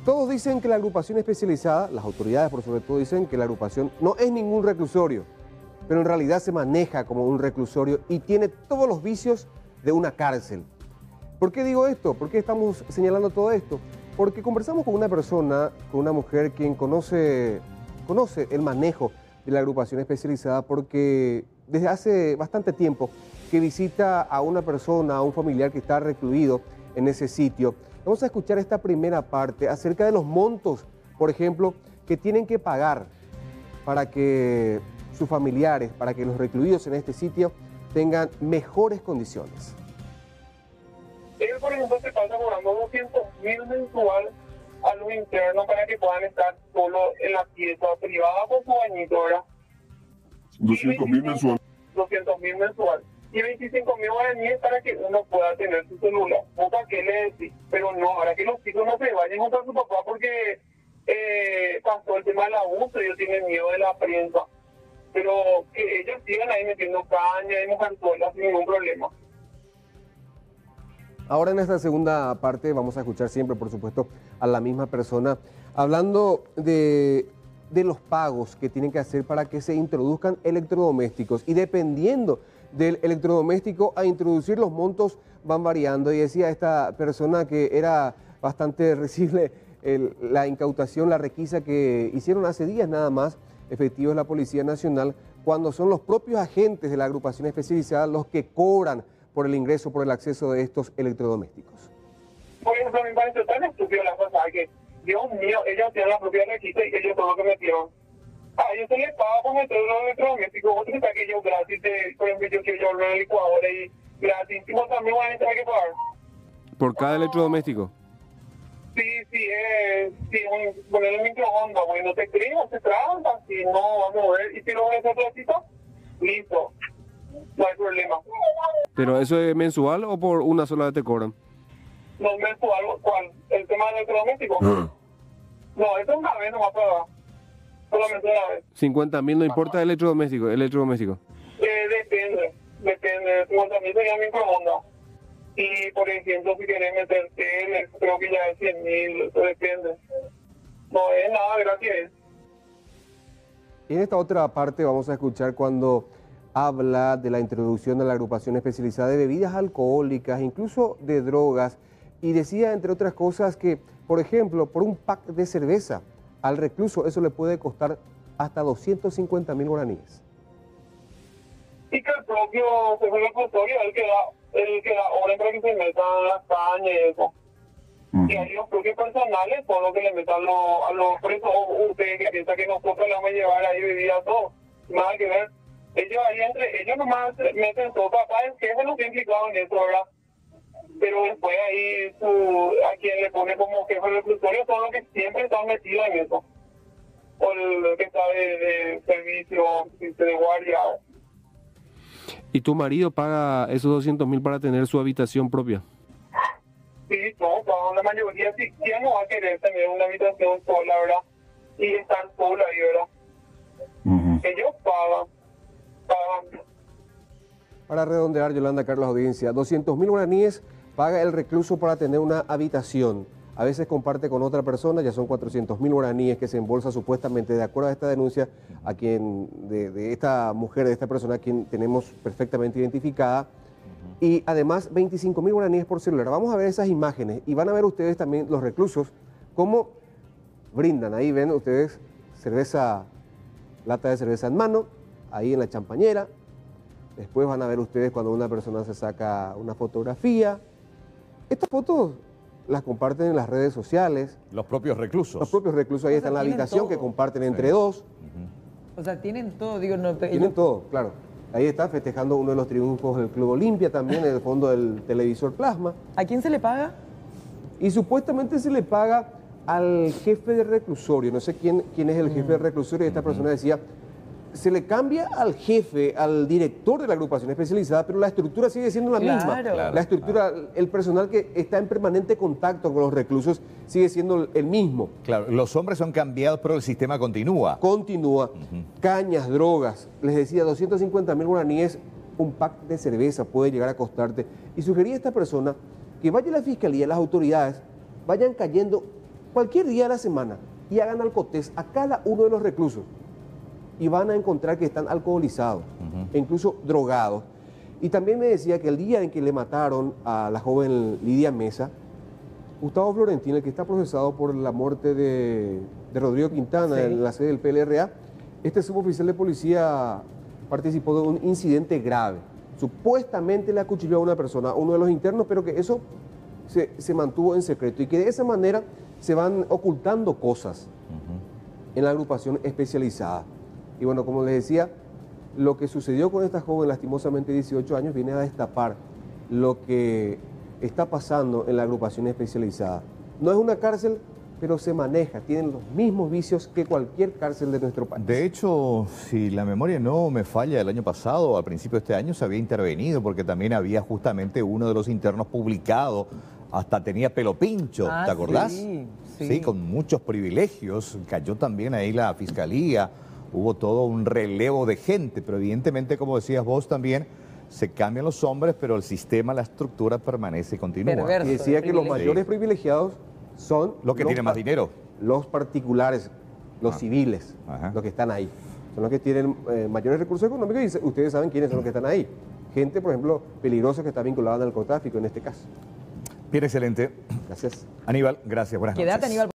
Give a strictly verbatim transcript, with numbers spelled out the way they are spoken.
Todos dicen que la agrupación especializada, las autoridades por sobre todo dicen que la agrupación no es ningún reclusorio, pero en realidad se maneja como un reclusorio y tiene todos los vicios de una cárcel. ¿Por qué digo esto? ¿Por qué estamos señalando todo esto? Porque conversamos con una persona, con una mujer quien conoce, conoce el manejo de la agrupación especializada porque desde hace bastante tiempo que visita a una persona, a un familiar que está recluido en ese sitio. Vamos a escuchar esta primera parte acerca de los montos, por ejemplo, que tienen que pagar para que sus familiares, para que los recluidos en este sitio tengan mejores condiciones. Ellos, por ejemplo, se pasan cobrando doscientos mil mensual a los internos para que puedan estar solo en la pieza privada con su bañito, ¿verdad? doscientos mil mensual. doscientos mil mensual. Y veinticinco mil guaraníes para que uno pueda tener su celular. ¿O para qué le decís? Pero no, ahora que los chicos no se vayan contra su papá porque eh, pasó el tema del abuso, ellos tienen miedo de la prensa. Pero que ellos sigan ahí metiendo caña y mujerzuelas sin ningún problema. Ahora en esta segunda parte vamos a escuchar siempre, por supuesto, a la misma persona hablando de, de los pagos que tienen que hacer para que se introduzcan electrodomésticos. Y dependiendo del electrodoméstico a introducir, los montos van variando. Y decía esta persona que era bastante risible el, la incautación, la requisa que hicieron hace días nada más, efectivos de la Policía Nacional, cuando son los propios agentes de la agrupación especializada los que cobran por el ingreso, por el acceso de estos electrodomésticos. Por ejemplo, a mí me parece tan estúpido la cosa que, Dios mío, ellos tienen la propia requisa y ellos todo lo que metieron. A ellos se les paga por meter los electrodomésticos. Vos pensás que ellos gratis, de, por ejemplo, yo quiero llevar una licuadora y gratis, y vos también van a tener que pagar. ¿Por cada electrodoméstico? Sí, sí, es sí, un, poner el microondas, porque no te creo, se trampa, si no, vamos a ver, y si lo ves otro listo, no hay problema. ¿Pero eso es mensual o por una sola vez te cobran? No, mensual, ¿cuál? ¿El tema del electrodoméstico? Ah. No, eso es una vez nomás para solamente una vez. cincuenta mil, no importa el electrodoméstico, el electrodoméstico. Eh, depende, depende, cincuenta mil sería microondas. Y por ejemplo, si querés meter tele, creo que ya es cien mil, eso depende. No es nada, gracias. En esta otra parte vamos a escuchar cuando habla de la introducción de la agrupación especializada de bebidas alcohólicas, incluso de drogas, y decía, entre otras cosas, que, por ejemplo, por un pack de cerveza al recluso, eso le puede costar hasta doscientos cincuenta mil guaraníes. Y que el propio jefe del reclusorio es el que da, el que da orden para que se metan las cañas y eso. Uh-huh. Y ahí los propios personales son los que le metan lo, a los presos. Ustedes que piensan que nosotros le vamos a llevar ahí bebidas todo, nada que ver. Ellos ahí entre ellos nomás meten todo. Papá es que es lo que implicado en eso, ¿verdad? Pero después ahí su, a quien le pone como jefe del reclusorio son los que siempre están metidos en eso. O el que está de, de servicio, de guardia. ¿Y tu marido paga esos doscientos mil para tener su habitación propia? Sí, no, la mayoría sí, ¿quién no va a querer tener una habitación sola, verdad? Y estar sola ahí, ¿verdad? Uh-huh. Ellos pagan, pagan. Para redondear, Yolanda, Carlos, audiencia, doscientos mil guaraníes paga el recluso para tener una habitación. A veces comparte con otra persona, ya son cuatrocientos mil guaraníes que se embolsa supuestamente, de acuerdo a esta denuncia, a quien de, de esta mujer, de esta persona, a quien tenemos perfectamente identificada. Uh-huh. Y además veinticinco mil guaraníes por celular. Vamos a ver esas imágenes y van a ver ustedes también los reclusos cómo brindan. Ahí ven ustedes cerveza, lata de cerveza en mano, ahí en la champañera. Después van a ver ustedes cuando una persona se saca una fotografía. Estas fotos las comparten en las redes sociales. Los propios reclusos. Los propios reclusos, ahí o sea, está en la habitación todo. Que comparten entre sí. dos. Uh-huh. O sea, tienen todo, digo, no... Tienen ellos... todo, claro. Ahí está festejando uno de los triunfos del Club Olimpia también, en el fondo del televisor plasma. ¿A quién se le paga? Y supuestamente se le paga al jefe de reclusorio. No sé quién, quién es el jefe uh-huh. de reclusorio, y esta uh-huh. persona decía... Se le cambia al jefe, al director de la agrupación especializada, pero la estructura sigue siendo la claro. misma. Claro, la estructura, claro. el personal que está en permanente contacto con los reclusos sigue siendo el mismo. Claro, los hombres son cambiados, pero el sistema continúa. Continúa. Uh-huh. Cañas, drogas. Les decía, doscientos cincuenta mil guaraníes, un pack de cerveza puede llegar a costarte. Y sugería a esta persona que vaya a la fiscalía, las autoridades, vayan cayendo cualquier día de la semana y hagan alcotest a cada uno de los reclusos y van a encontrar que están alcoholizados uh-huh. e incluso drogados. Y también me decía que el día en que le mataron a la joven Lidia Mesa, Gustavo Florentín, el que está procesado por la muerte de, de Rodrigo Quintana sí. en la sede del P L R A, este suboficial de policía participó de un incidente grave. Supuestamente le acuchilló a una persona, a uno de los internos, pero que eso se, se mantuvo en secreto y que de esa manera se van ocultando cosas uh-huh. en la agrupación especializada. Y bueno, como les decía, lo que sucedió con esta joven, lastimosamente dieciocho años, viene a destapar lo que está pasando en la agrupación especializada. No es una cárcel, pero se maneja, tienen los mismos vicios que cualquier cárcel de nuestro país. De hecho, si la memoria no me falla, el año pasado, al principio de este año, se había intervenido porque también había justamente uno de los internos publicado, hasta tenía pelo pincho, ah, ¿te acordás? Sí, sí. Sí, con muchos privilegios, cayó también ahí la fiscalía, hubo todo un relevo de gente, pero evidentemente, como decías vos también, se cambian los hombres, pero el sistema, la estructura permanece y continúa. Perverso, y decía que los mayores sí. privilegiados son los que tienen más dinero. Los particulares, los ah. civiles, Ajá. los que están ahí. Son los que tienen eh, mayores recursos económicos y ustedes saben quiénes son los que están ahí. Gente, por ejemplo, peligrosa que está vinculada al narcotráfico en este caso. Bien, excelente. Gracias. Aníbal, gracias. Buenas noches. Quédate, Aníbal.